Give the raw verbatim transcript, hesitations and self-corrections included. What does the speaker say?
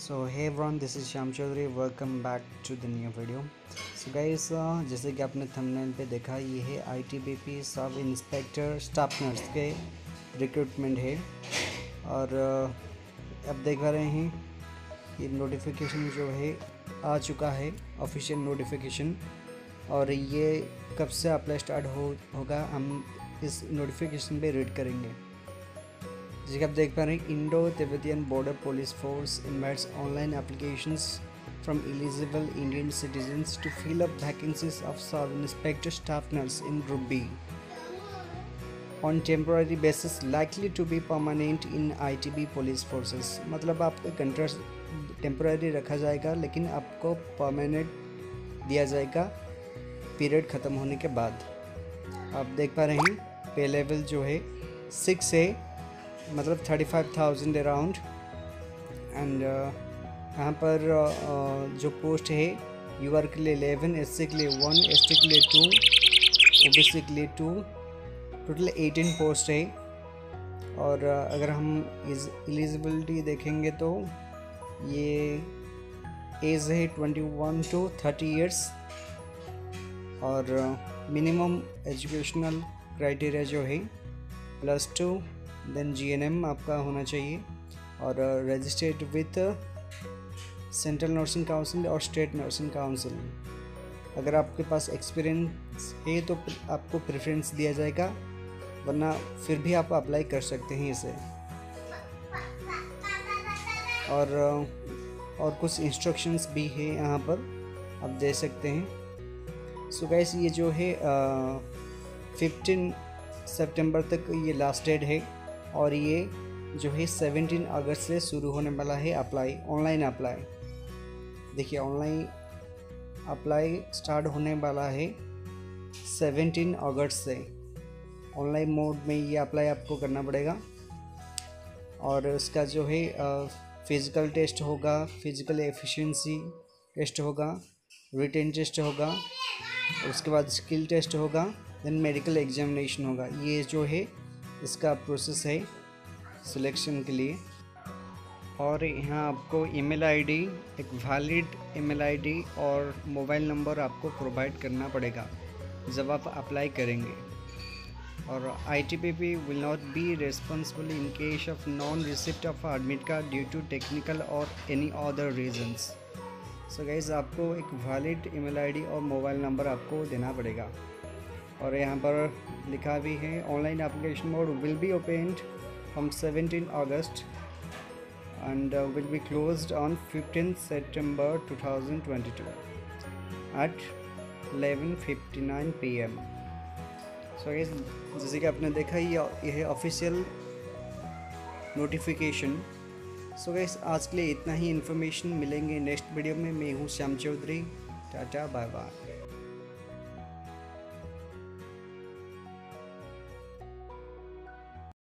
So hey everyone, this is Shyam Chaudhary. Welcome back to the new video. So guys, जैसे कि आपने thumbnail पे देखा, ये है ITBP sub inspector staff nurse के रिक्रूटमेंट है। और uh, अब देख पा रहे हैं ये नोटिफिकेशन जो है आ चुका है, ऑफिशियल नोटिफिकेशन। और ये कब से अप्लाई स्टार्ट हो होगा हम इस नोटिफिकेशन पे रीड करेंगे। जैसे कि आप देख पा रहे हैं, Indo Tibetan border police force invites online applications from eligible Indian citizens to fill up vacancies of sub inspector staff nurse in group B on temporary basis likely to be permanent in ITB police forces. मतलब आपका contract temporary रखा जाएगा, लेकिन आपको permanent दिया जाएगा period ख़त्म होने के बाद। आप देख पा रहे हैं पे लेवल जो है सिक्स है, मतलब thirty five thousand around. And यहाँ पर uh, जो पोस्ट है यूआर के लिए इलेवन, एस सी के लिए वन, एस टी के लिए टू, ओ बी सी के लिए टू, टोटल एटीन पोस्ट है। और uh, अगर हम इस एलिजिबिलिटी देखेंगे तो ये एज है twenty one to thirty years. और मिनिमम एजुकेशनल क्राइटेरिया जो है प्लस टू, देन जीएनएम आपका होना चाहिए, और registered with central nursing council और स्टेट नर्सिंग काउंसिल। अगर आपके पास एक्सपीरियंस है तो आपको प्रेफरेंस दिया जाएगा, वरना फिर भी आप अप्लाई कर सकते हैं इसे। और और कुछ इंस्ट्रक्शंस भी है यहाँ पर, आप दे सकते हैं। सो गाइस, ये जो है फिफ्टीन सितंबर तक ये लास्ट डेट है। और ये जो है सेवनटीन अगस्त से शुरू होने वाला है अप्लाई, ऑनलाइन अप्लाई। देखिए, ऑनलाइन अप्लाई स्टार्ट होने वाला है सेवनटीन अगस्त से। ऑनलाइन मोड में ये अप्लाई आपको करना पड़ेगा। और इसका जो है फिज़िकल टेस्ट होगा, फिज़िकल एफिशिएंसी टेस्ट होगा, रिटन टेस्ट होगा, उसके बाद स्किल टेस्ट होगा, देन मेडिकल एग्जामिनेशन होगा। ये जो है इसका प्रोसेस है सिलेक्शन के लिए। और यहाँ आपको ईमेल आईडी, एक वैलिड ईमेल आईडी और मोबाइल नंबर आपको प्रोवाइड करना पड़ेगा जब आप अप्लाई करेंगे। और ITBP will not be responsible in case of non receipt of admit card due to technical और any other reasons. So guys, आपको एक वैलिड ईमेल आईडी और मोबाइल नंबर आपको देना पड़ेगा। और यहाँ पर लिखा भी है, online application mode will be opened from seventeen August and will be closed on fifteen September two thousand twenty two at eleven fifty nine P M. So जैसे कि आपने देखा, ये यह है ऑफिशियल नोटिफिकेशन। सो गाइस, आज के लिए इतना ही इन्फॉर्मेशन। मिलेंगे नेक्स्ट वीडियो में। मैं हूँ Shyam Chaudhary. Tata, bye bye.